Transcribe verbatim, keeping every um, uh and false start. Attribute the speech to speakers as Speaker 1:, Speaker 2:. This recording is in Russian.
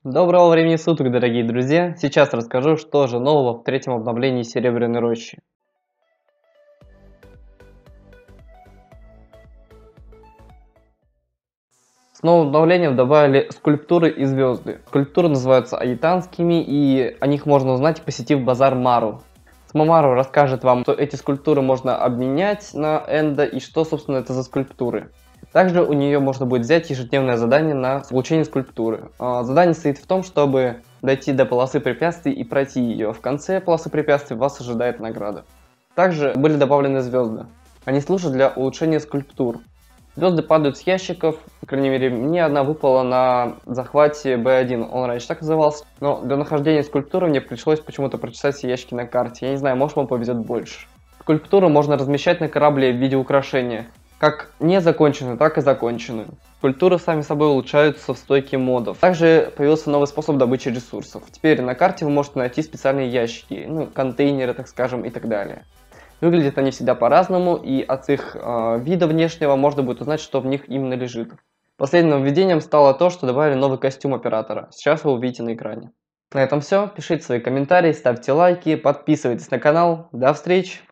Speaker 1: Доброго времени суток, дорогие друзья! Сейчас расскажу, что же нового в третьем обновлении Серебряной Рощи. С новым обновлением добавили скульптуры и звезды. Скульптуры называются аитанскими, и о них можно узнать, посетив базар Мару. Сама Мару расскажет вам, что эти скульптуры можно обменять на Энда и что, собственно, это за скульптуры. Также у нее можно будет взять ежедневное задание на получение скульптуры. Задание состоит в том, чтобы дойти до полосы препятствий и пройти ее. В конце полосы препятствий вас ожидает награда. Также были добавлены звезды. Они служат для улучшения скульптур. Звезды падают с ящиков, по крайней мере, мне одна выпала на захвате бэ один, он раньше так назывался. Но для нахождения скульптуры мне пришлось почему-то прочитать все ящики на карте. Я не знаю, может, вам повезет больше. Скульптуру можно размещать на корабле в виде украшения. Как незаконченную, так и законченную. Скульптуры сами собой улучшаются в стойке модов. Также появился новый способ добычи ресурсов. Теперь на карте вы можете найти специальные ящики, ну, контейнеры, так скажем, и так далее. Выглядят они всегда по-разному, и от их э, вида внешнего можно будет узнать, что в них именно лежит. Последним нововведением стало то, что добавили новый костюм оператора. Сейчас вы увидите на экране. На этом все. Пишите свои комментарии, ставьте лайки, подписывайтесь на канал. До встречи!